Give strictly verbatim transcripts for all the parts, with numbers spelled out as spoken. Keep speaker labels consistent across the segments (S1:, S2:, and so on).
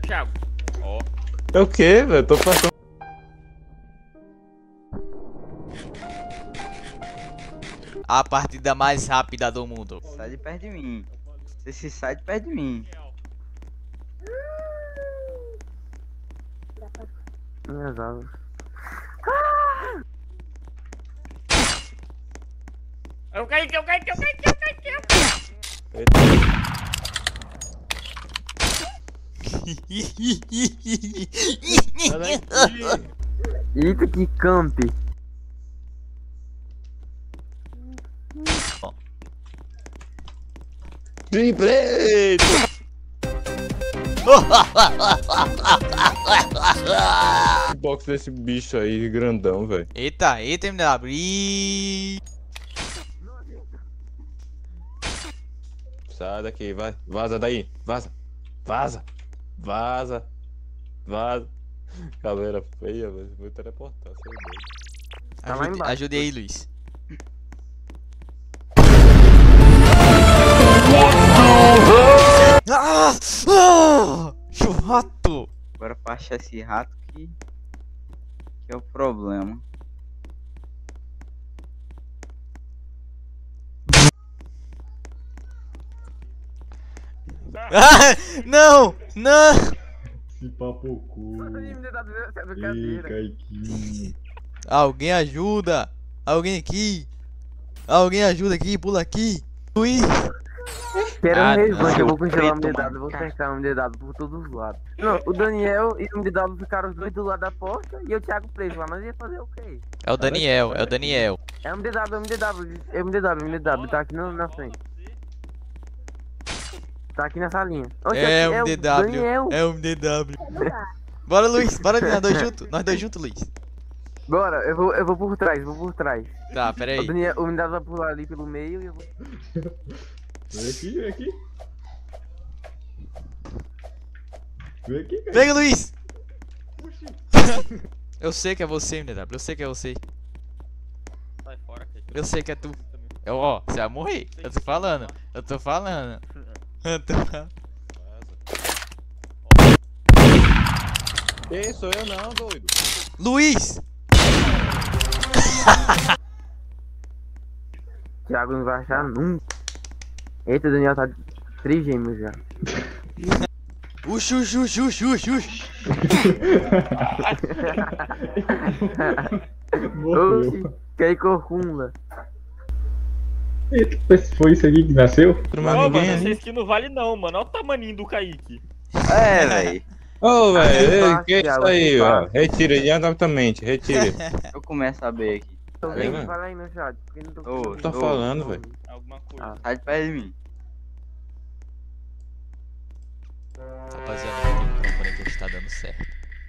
S1: Thiago. Ó.
S2: É o que, velho? Tô passando.
S3: A partida mais rápida do mundo.
S4: Sai de perto de mim. Você se sai de perto de mim.
S5: Minhas asas.
S1: Eu caí, eu caí, eu caí, eu caí, eu caí.
S5: Eita, que camp.
S2: De preto! O box desse bicho aí, grandão, velho.
S3: Eita, eita, M W. Ih.
S2: Sai daqui, vai. Vaza daí. Vaza. Vaza. Vaza. Vaza. Galera feia, velho. Vou teleportar, seu doido.
S5: Tá lá
S3: Ajude,
S5: embaixo.
S3: ajude aí, Luiz. Ah! Ah! Rato!
S4: Agora pra achar esse rato que, que é o problema.
S3: Ah! Não! Não!
S6: Se papocou. Ih, Caiquinho.
S3: Alguém ajuda! Alguém aqui! Alguém ajuda aqui, pula aqui! Luiz!
S5: Quero
S3: Ah,
S5: um resgate, eu vou
S4: não.
S5: congelar o M D
S4: Preto,
S5: W, eu vou cercar o M D W por todos os lados. Não, o Daniel e o M D W ficaram os dois do lado da porta e eu, Thiago, preso lá. Nós ia fazer o quê?
S3: É o Daniel, é o Daniel.
S5: É o M D W, é o M D W, é o M D W, M D W, tá aqui na, na frente. Tá aqui nessa linha. Oxe,
S3: É
S5: aqui
S3: o M D W,
S5: Daniel.
S3: é o M D W. Bora, Luiz, bora nós dois juntos, nós dois juntos, Luiz.
S5: Bora, eu vou, eu vou por trás, vou por trás.
S3: Tá, pera
S5: O,
S3: aí.
S5: Daniel, o M D W vai pular ali pelo meio e eu vou...
S6: Vem aqui, vem aqui. Vem aqui, cara.
S3: Pega, Luiz! Eu sei que é você, M D W, eu sei que é você.
S1: Sai fora, cara.
S3: Eu sei que é tu. Eu, ó, você vai morrer. Eu tô falando, eu tô falando. Eu tô falando.
S2: Ei, sou eu não, doido.
S3: Luiz!
S5: Thiago não vai achar nunca. Eita, o Daniel tá de trigêmeos já.
S3: Uxi, uxi, uxi, uxi, uxi, uxi.
S6: Morreu.
S5: Oxi, que aí corcunda.
S6: Eita, foi isso aqui que nasceu?
S2: Não,
S1: Ô,
S2: ninguém
S1: mano, essa
S2: aí.
S1: skin não vale não, mano. Olha o tamaninho do Kaique.
S4: É, velho.
S2: Ô, velho,
S5: Fácil,
S2: que é isso
S5: Thiago,
S2: aí, ó.
S5: fácil.
S2: Retira imediatamente, retira.
S4: Eu começo a ver aqui.
S5: Alguém
S2: mano?
S5: fala aí no chat, porque não tô
S4: Ô,
S5: conseguindo.
S2: Tá falando, velho.
S1: Alguma coisa.
S4: Sai de perto de mim.
S3: Rapaziada, vai ter um microfone aqui que está dando certo.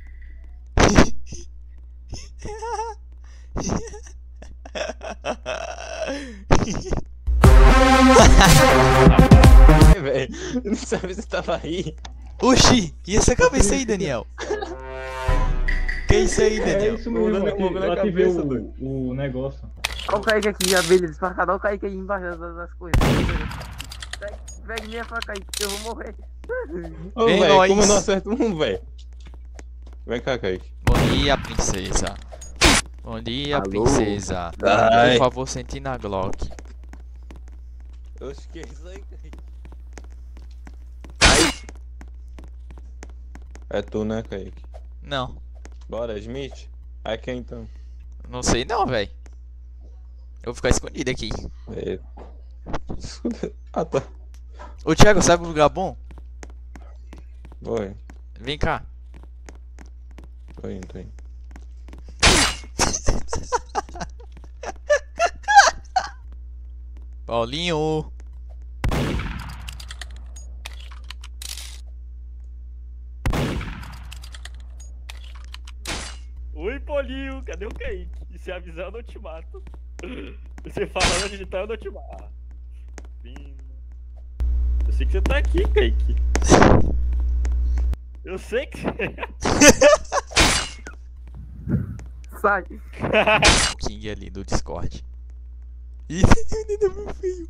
S2: É, velho. Não sabe se tava aí.
S3: Oxi, e essa cabeça aí, Daniel? Que isso aí,
S6: É
S3: Daniel?
S6: isso
S2: O
S6: mesmo,
S2: Daniel
S6: ati-
S2: movendo a
S6: eu ativei
S2: cabeça,
S6: o,
S2: doido.
S6: o negócio.
S5: Olha o Kaique aqui, a abelha disfarçada. Olha o Kaique aí embaixo das, das coisas. Pega, pega minha faca aí, que eu vou morrer.
S2: Ô,
S3: Vem
S2: velho,
S3: nós.
S2: como eu não acerto um, velho? Vem cá, Kaique.
S3: Bom dia, princesa. Bom dia,
S5: Alô?
S3: princesa.
S2: Ai.
S3: Por favor, sente na Glock.
S2: Oxe, que é isso aí, Kaique? É tu, né, Kaique?
S3: Não,
S2: Bora, Smith? Aí quem então?
S3: não sei não, velho. Eu vou ficar escondido aqui.
S2: É. Ah, tá.
S3: Ô, Thiago, sabe um lugar bom?
S2: Oi,
S3: Vem cá.
S2: tô indo, tô indo.
S3: Paulinho.
S1: Oi, Paulinho, cadê o Kaique? E se avisar, eu não te mato. Você falando onde ele tá, eu não te mato. Sim. Eu sei que você tá aqui, Kaique. Eu sei que
S5: Sai.
S3: O King ali do Discord. Ih, ainda meu feio.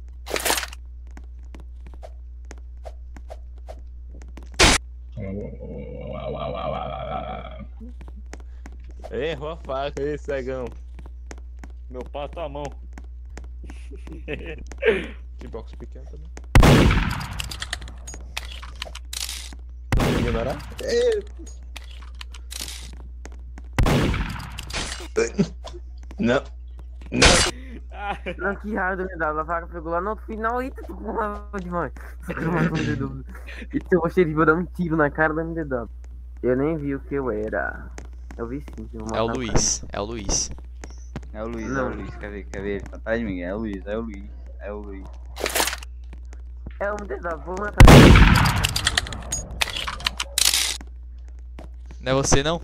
S2: Errou a faca aí, cegão.
S1: Meu pau tá a mão.
S2: Que box pequeno também. Vamos ignorar? Não. Não.
S1: Ah,
S5: Não, que raiva do medalho. A vaca pegou lá no outro final e tu com raiva demais. Só que eu matou o M D W. E se eu gostei de dar um tiro na cara do M D W. Eu nem vi o que eu era. Eu vi sim. Eu vou
S3: É o
S5: matar
S3: Luiz, é o Luiz.
S4: É o Luiz, é
S5: Não.
S4: o Luiz, quer ver, quer ver? Ele tá atrás de mim, é o Luiz, é o Luiz, é o Luiz.
S5: cara. É o M D W, vou matar.
S3: Não é você não?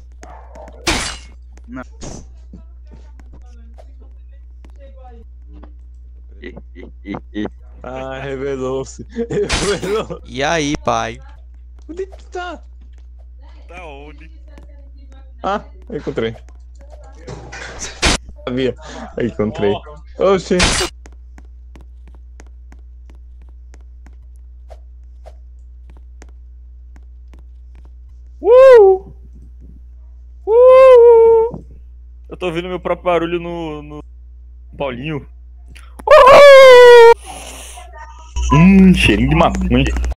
S2: Ah, revelou-se. Revelou.
S3: E aí, pai?
S2: Onde que tá?
S1: tá onde?
S2: Ah, eu encontrei. Sabia. Eu encontrei. Oxi.
S1: Uh! Uh! Eu tô ouvindo meu próprio barulho no, no Paulinho. Uh! Hum, cheirinho de maconha.